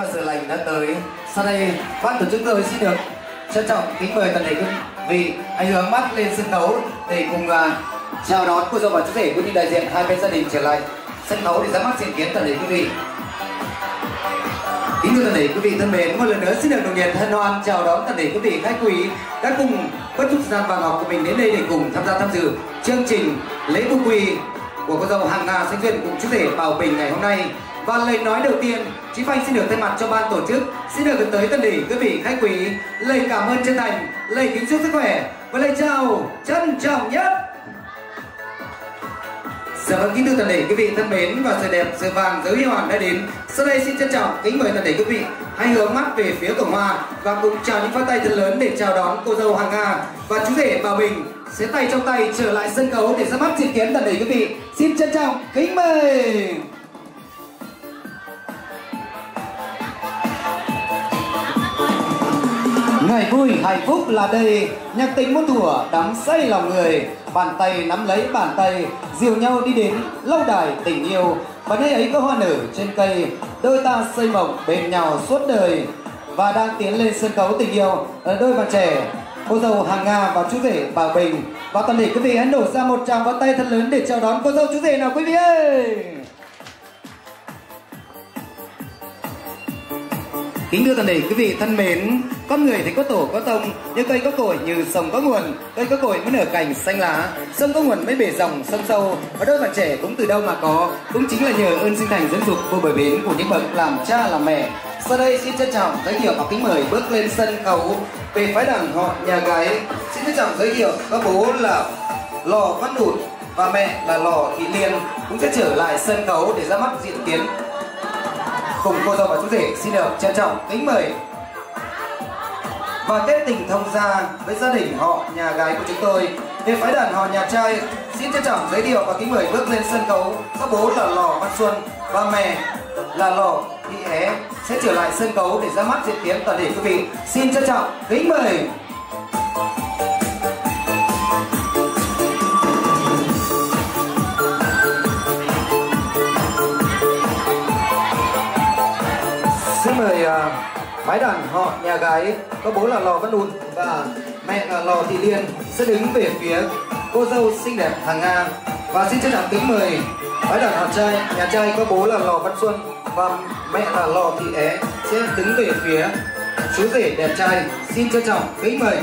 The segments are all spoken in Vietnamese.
giờ lành đã tới. Sau đây, ban tổ chức tôi xin được trân trọng kính mời toàn thể quý vị anh hướng mắt lên sân khấu để cùng chào đón cô dâu và chú rể cũng như đại diện hai bên gia đình trở lại sân khấu để ra mắt diện kiến toàn thể quý vị. Kính thưa toàn thể quý vị thân mến, một lần nữa xin được nồng nhiệt hân hoan chào đón toàn thể quý vị khách quý đã cùng bất chút thời gian vàng ngọc của mình đến đây để cùng tham dự chương trình lễ vu quy của cô dâu Hằng Nga Sánh Duyên cùng chú rể Bảo Bình ngày hôm nay. Và lời nói đầu tiên, Chí Phanh xin được thay mặt cho ban tổ chức xin được gửi tới toàn thể quý vị khách quý lời cảm ơn chân thành, lời kính chúc sức khỏe và lời chào trân trọng nhất. Dạ vâng, kính thưa toàn thể quý vị thân mến, và giờ đẹp giờ vàng giờ huy hoàng đã đến. Sau đây xin trân trọng kính mời toàn thể quý vị hãy hướng mắt về phía cổng hoa và cùng chào những phát tay thật lớn để chào đón cô dâu Hằng Nga và chú rể Bảo Bình sẽ tay trong tay trở lại sân khấu để ra mắt diện kiến toàn thể quý vị. Xin trân trọng kính mời. Ngày vui hạnh phúc là đây, nhạc tình muôn thuở đắm say lòng người, bàn tay nắm lấy bàn tay, dìu nhau đi đến lâu đài tình yêu. Và nơi ấy có hoa nở trên cây, đôi ta xây mộng bên nhau suốt đời. Và đang tiến lên sân khấu tình yêu là đôi bạn trẻ, cô dâu Hằng Nga và chú rể Bảo Bình. Và toàn thể quý vị hãy nổ ra một tràng vỗ tay thật lớn để chào đón cô dâu chú rể nào quý vị ơi. Kính thưa toàn thể quý vị thân mến, con người thì có tổ có tông, như cây có cội như sông có nguồn, cây có cội mới nở cành xanh lá, sông có nguồn mới bể dòng sông sâu. Và đôi bạn trẻ cũng từ đâu mà có, cũng chính là nhờ ơn sinh thành dưỡng dục vô bờ bến của những bậc làm cha làm mẹ. Sau đây xin trân trọng giới thiệu và kính mời bước lên sân khấu về phái đàn họ nhà gái. Xin trân trọng giới thiệu có bố là Lò Văn Đụt và mẹ là Lò Thị Liên cũng sẽ trở lại sân khấu để ra mắt diện kiến cùng cô dâu và chú rể. Xin được trân trọng kính mời. Và kết tình thông gia với gia đình họ nhà gái của chúng tôi về phái đàn họ nhà trai, xin trân trọng giới thiệu và kính mời bước lên sân khấu các bố là Lò Văn Xuân và mẹ là Lò Thị É sẽ trở lại sân khấu để ra mắt diện kiến toàn thể quý vị. Xin trân trọng kính mời. Xin mời phái đàn họ nhà gái có bố là Lò Văn Đụt và mẹ là Lò Thị Liên sẽ đứng về phía cô dâu xinh đẹp Hằng Nga. Và xin trân trọng kính mời phái đàn họ trai nhà trai có bố là Lò Văn Xuân và mẹ là Lò Thị É sẽ đứng về phía chú rể đẹp trai. Xin trân trọng kính mời.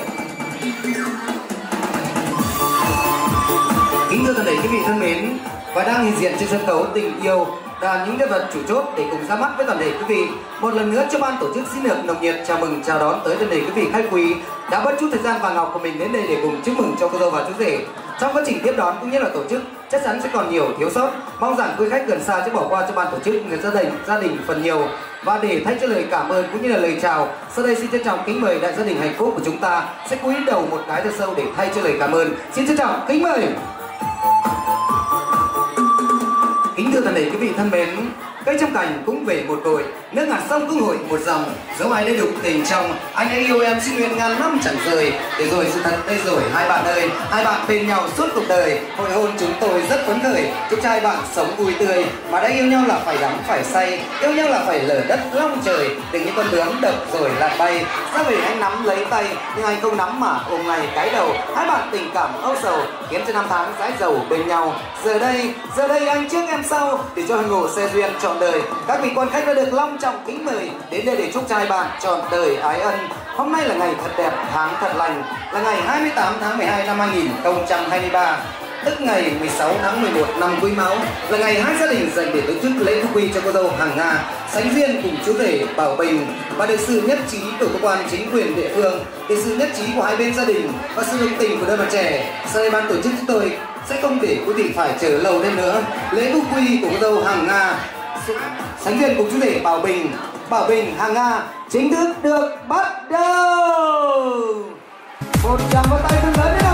Kính thưa toàn thể quý vị thân mến, và đang hiện diện trên sân khấu tình yêu là những nhân vật chủ chốt để cùng ra mắt với toàn thể quý vị. Một lần nữa cho ban tổ chức xin được nồng nhiệt chào mừng chào đón tới toàn thể quý vị khách quý đã bất chút thời gian vàng ngọc của mình đến đây để cùng chúc mừng cho cô dâu và chú rể. Trong quá trình tiếp đón cũng như là tổ chức chắc chắn sẽ còn nhiều thiếu sót, mong rằng quý khách gần xa sẽ bỏ qua cho ban tổ chức người gia đình phần nhiều. Và để thay cho lời cảm ơn cũng như là lời chào, sau đây xin trân trọng kính mời đại gia đình hạnh phúc của chúng ta sẽ cúi đầu một cái thật sâu để thay cho lời cảm ơn. Xin trân trọng kính mời. Kính thưa toàn thể quý vị thân mến, cây trăm cành cũng về một cội, nước ngàn sông cũng hội một dòng, dẫu ai đây đục tình trong, anh ấy yêu em xin nguyện ngàn năm chẳng rời. Để rồi sự thật đây rồi hai bạn ơi, hai bạn bên nhau suốt cuộc đời, hội hôn chúng tôi rất phấn khởi, chúc trai bạn sống vui tươi. Mà đã yêu nhau là phải đắm phải say, yêu nhau là phải lở đất long trời, đừng như con bướm đập rồi lại bay. Ra về anh nắm lấy tay, nhưng anh không nắm mà ôm ngay cái đầu. Hai bạn tình cảm âu sầu, khiến cho năm tháng dãi dầu bên nhau. Giờ đây anh trước em sau, để cho hành ngộ xe duyên trọn đời. Các vị quan khách đã được long trọng kính mời đến đây để chúc trai bạn trọn đời ái ân. Hôm nay là ngày thật đẹp, tháng thật lành, là ngày 28 tháng 12 năm 2023, tức ngày 16 tháng 11 năm Quý Mão, là ngày hai gia đình dành để tổ chức lễ vu quy cho cô dâu Hằng Nga Sánh Duyên cùng chú rể Bảo Bình. Và được sự nhất trí của cơ quan chính quyền địa phương, được sự nhất trí của hai bên gia đình và sự đồng tình của đôi bạn trẻ, sau đây ban tổ chức chúng tôi sẽ không để quý vị phải chờ lâu thêm nữa. Lễ vu quy của cô dâu Hằng Nga Sánh Duyên cùng chú rể Bảo Bình Hằng Nga chính thức được bắt đầu. Một tràng vỗ tay thật lớn nữa.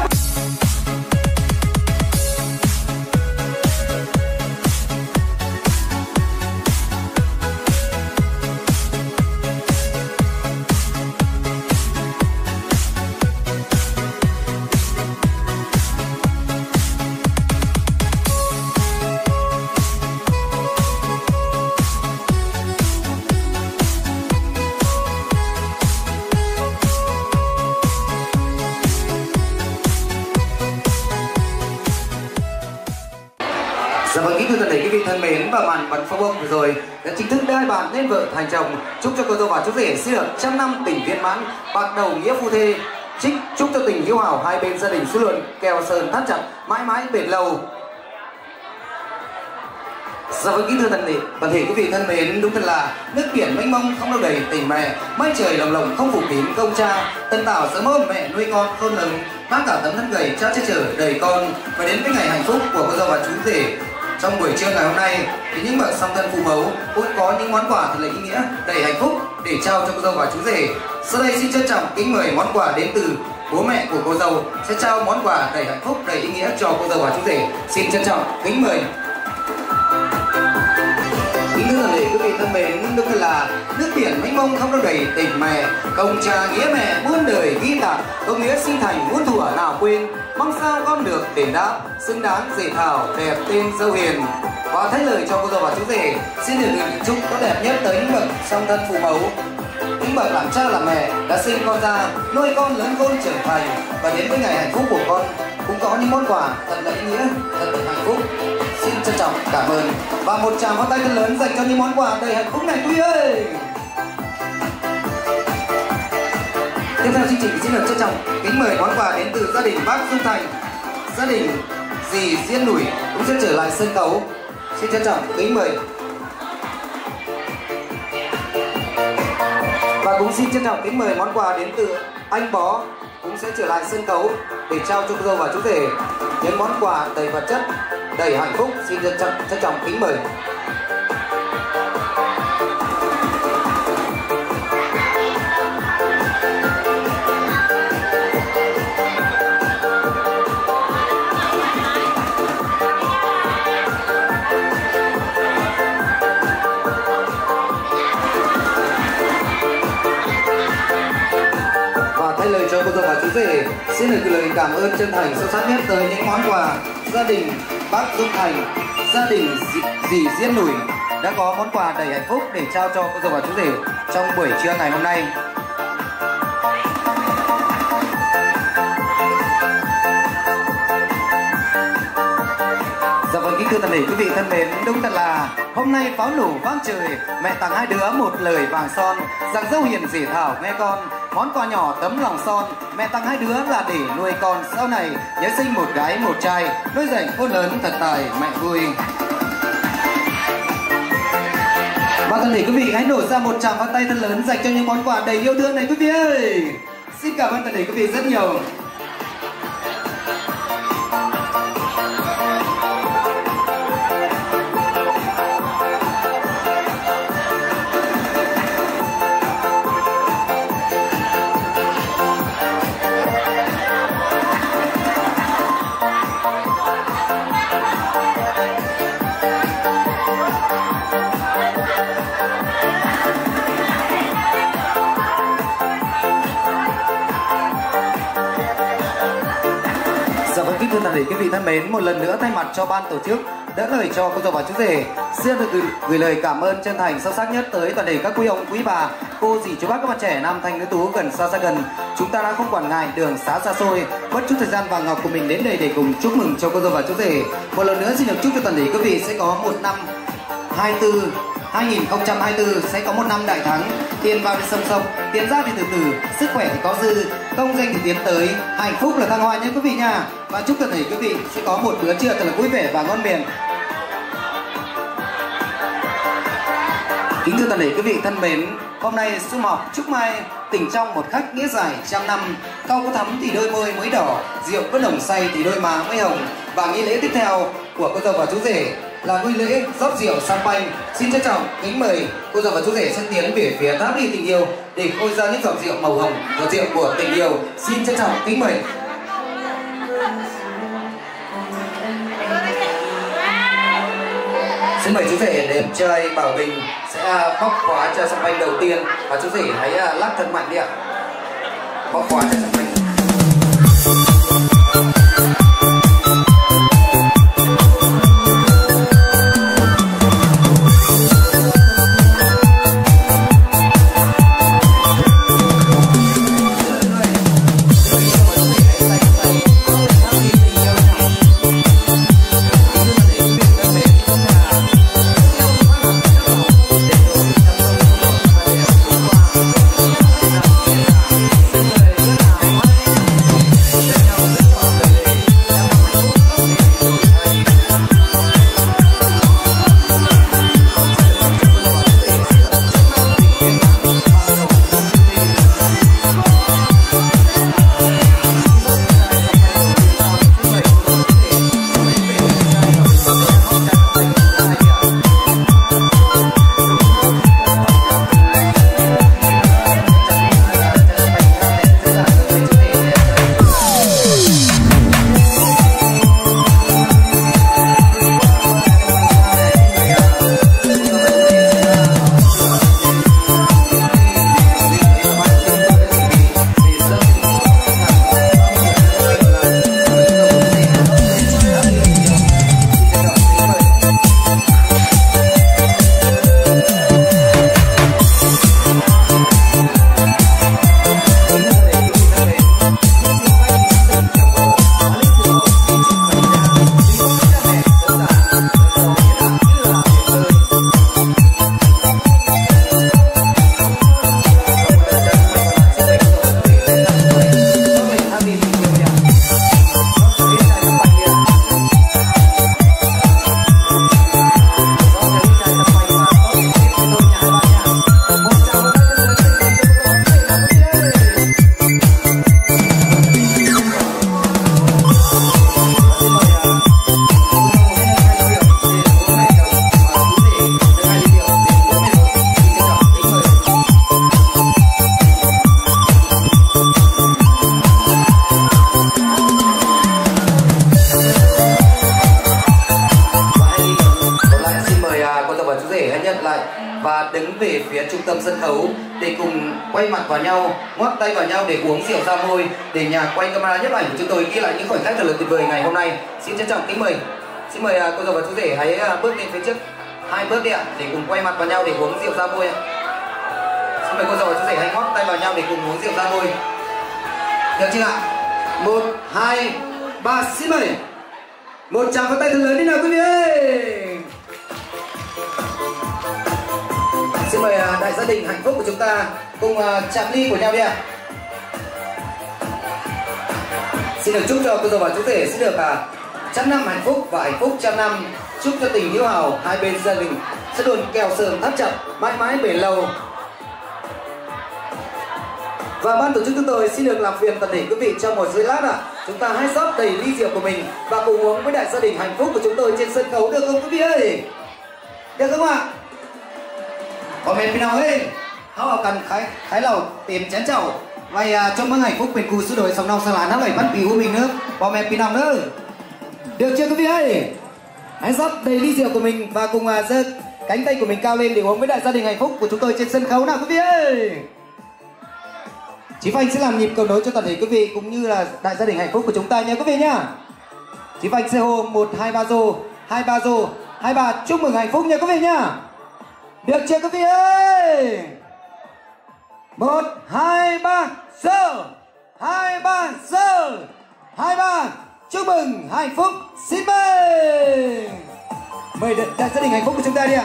thân mến, và màn bắn pháo bông vừa rồi đã chính thức đưa hai bạn nên vợ thành chồng. Chúc cho cô dâu và chú rể sẽ được trăm năm tình viên mãn, bạc đầu nghĩa phu thê. Chúc cho tình hiếu hảo hai bên gia đình xuôi luận keo sơn thắt chặt, mãi mãi bền lâu. Dạ vâng, kính thưa toàn thể quý vị thân mến, đúng thật là nước biển mênh mông không đâu đầy tình mẹ, mái trời lồng lộng không phủ kín công cha, tân tảo sớm ôm mẹ nuôi con khôn lớn, bác cả tấm thân gầy cha che chở đầy con. Và đến với ngày hạnh phúc của cô dâu và chú rể trong buổi trưa ngày hôm nay, thì những bậc song thân phụ mẫu cũng có những món quà thật là ý nghĩa đầy hạnh phúc để trao cho cô dâu và chú rể. Sau đây xin trân trọng kính mời món quà đến từ bố mẹ của cô dâu sẽ trao món quà đầy hạnh phúc đầy ý nghĩa cho cô dâu và chú rể. Xin trân trọng kính mời. Kính thưa toàn thể quý vị thân mến, đúng là nước biển mênh mông không đâu đầy tình mẹ, công cha nghĩa mẹ muôn đời ghi tạc, công nghĩa sinh thành muôn thuở nào quên, mong sao con được đền đáp xứng đáng rể thảo đẹp tên dâu hiền. Và thay lời cho cô dâu và chú rể xin được gửi chúc tốt đẹp nhất tới những bậc song thân phụ mẫu, những bậc làm cha làm mẹ đã sinh con ra, nuôi con lớn khôn trưởng thành. Và đến với ngày hạnh phúc của con cũng có những món quà thật là ý nghĩa, thật là hạnh phúc. Xin trân trọng cảm ơn và một tràng pháo tay thật lớn dành cho những món quà đầy hạnh phúc này quý ơi. Tiếp theo chương trình xin được trân trọng kính mời món quà đến từ gia đình bác Dung Thành, gia đình dì Diên Nủi cũng sẽ trở lại sân khấu. Xin trân trọng kính mời. Và cũng xin trân trọng kính mời món quà đến từ anh Bó cũng sẽ trở lại sân khấu để trao cho cô dâu và chú rể những món quà đầy vật chất, đầy hạnh phúc. Xin trân trọng kính mời. Thay lời cho cô dâu và chú rể xin được gửi lời cảm ơn chân thành sâu sắc nhất tới những món quà gia đình bác Dung Thành, gia đình dì Diên Nủi đã có món quà đầy hạnh phúc để trao cho cô dâu và chú rể trong buổi trưa ngày hôm nay. Dạ vâng, kính thưa toàn thể quý vị thân mến, đúng thật là hôm nay pháo nổ vang trời, mẹ tặng hai đứa một lời vàng son, rằng dâu hiền rể thảo nghe con. Món quà nhỏ tấm lòng son, mẹ tặng hai đứa là để nuôi con sau này nhớ sinh một gái một trai, nuôi dạy khôn lớn thật tài mẹ vui. Và toàn thể quý vị hãy nổ ra một tràng pháo tay thật lớn dành cho những món quà đầy yêu thương này quý vị ơi. Xin cảm ơn toàn thể quý vị rất nhiều. Thưa toàn thể quý vị thân mến, một lần nữa thay mặt cho ban tổ chức đỡ lời cho cô dâu và chú rể xin được gửi lời cảm ơn chân thành sâu sắc nhất tới toàn thể các quý ông quý bà, cô dì chú bác các bạn trẻ nam thanh nữ tú gần xa gần. Chúng ta đã không quản ngại đường xá xa xôi, mất chút thời gian vàng ngọc của mình đến đây để cùng chúc mừng cho cô dâu và chú rể. Một lần nữa xin được chúc cho toàn thể quý vị sẽ có một năm 2024 sẽ có một năm đại thắng, tiền vào thì sông sông, tiền ra thì từ từ, sức khỏe thì có dư, công danh thì tiến tới, hạnh phúc là thăng hoa nhé quý vị nha. Và chúc toàn thể quý vị sẽ có một bữa trưa thật là vui vẻ và ngon miệng. Kính thưa toàn thể quý vị thân mến, hôm nay sum họp chúc mai tình trong một khách nghĩa dài trăm năm, cau có thắm thì đôi môi mới đỏ, rượu có nồng say thì đôi má mới hồng. Và nghi lễ tiếp theo của cô dâu và chú rể là nghi lễ rót rượu champagne. Xin trân trọng kính mời cô dâu và chú rể sẽ tiến về phía tháp đi tình yêu để khôi ra những giọt rượu màu hồng, giọt rượu của tình yêu. Xin trân trọng kính mời. Xin mời chú rể đẹp trai Bảo Bình sẽ bóc khóa cho champagne đầu tiên, và chú rể hãy lắc thật mạnh đi ạ. Bóc khóa cho champagne. quay mặt vào nhau, ngoắc tay vào nhau để uống rượu ra môi, để nhà quay camera nhiếp ảnh của chúng tôi ghi lại những khoảnh khắc thật là tuyệt vời ngày hôm nay. Xin trân trọng kính mời, xin mời cô dâu và chú rể hãy bước lên phía trước 2 bước đi ạ, để cùng quay mặt vào nhau để uống rượu ra môi ạ. Xin mời cô dâu và chú rể hãy ngoắc tay vào nhau để cùng uống rượu ra môi. Được chưa ạ? 1, 2, 3, xin mời. Một tràng pháo tay thật lớn đi nào quý vị ơi. Xin mời đại gia đình hạnh phúc của chúng ta cùng chạm ly của nhau đi ạ. Xin được chúc cho cô dâu và chú rể sẽ được trăm năm hạnh phúc và hạnh phúc trăm năm. Chúc cho tình hữu hảo hai bên gia đình sẽ luôn keo sơn thắt chặt, mãi mãi bền lâu. Và ban tổ chức chúng tôi xin được làm phiền toàn thể quý vị trong một giây lát ạ. Chúng ta hãy rót đầy ly rượu của mình và cùng uống với đại gia đình hạnh phúc của chúng tôi trên sân khấu, được không quý vị ơi? Được không ạ? Còn mẹ nào ơi, họ cần khái lẩu tìm chén chậu vậy trong mừng hạnh phúc bền cù suốt đời sống nông xa lá nó lại bắt bì của mình nữa. Bọn mẹ nào nữa? Được chưa quý vị ơi? Hãy rót đầy ly rượu của mình và cùng giơ cánh tay của mình cao lên để uống với đại gia đình hạnh phúc của chúng tôi trên sân khấu nào quý vị ơi. Chí Phanh sẽ làm nhịp cầu nối cho toàn thể quý vị cũng như là đại gia đình hạnh phúc của chúng ta nha quý vị nhá. Chí Phanh sẽ hô 1, 2, 3 rô, 2, 3 rô, 2, 3 chúc mừng hạnh phúc nha quý vị nhá. Được chưa quý vị ơi? 1, 2, 3 rô, 2, 3 rô, 2, 3 chúc mừng hạnh phúc. Xin mời. Mời đại gia đình hạnh phúc của chúng ta đi ạ.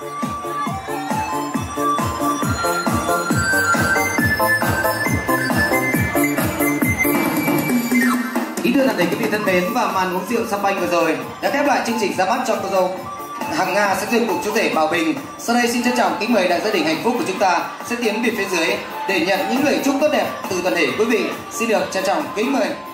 Kính thưa toàn thể quý vị thân mến, và màn uống rượu champagne vừa rồi đã khép lại chương trình ra mắt cho cô dâu Hằng Nga sẽ duyên cùng chú rể Bảo Bình. Sau đây xin trân trọng kính mời đại gia đình hạnh phúc của chúng ta sẽ tiến về phía dưới để nhận những lời chúc tốt đẹp từ toàn thể quý vị. Xin được trân trọng kính mời.